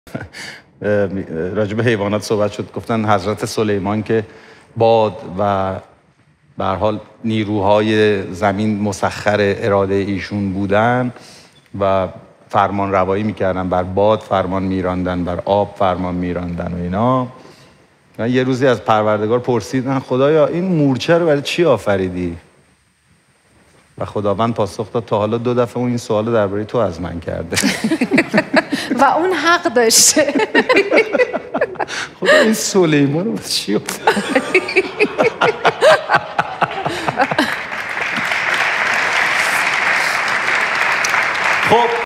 راجع به حیوانات صحبت شد، گفتن حضرت سلیمان که باد و به هر حال نیروهای زمین مسخر اراده ایشون بودن و فرمان روایی میکردن، بر باد فرمان میراندن، بر آب فرمان میراندن و اینا. من یه روزی از پروردگار پرسیدن خدایا این مورچه رو برای چی آفریدی؟ و خداوند پاسخ داد تا حالا 2 دفعه اون این سوال درباره تو از من کرده. و اون حق داشته. خدا این سلیمان رو چی خب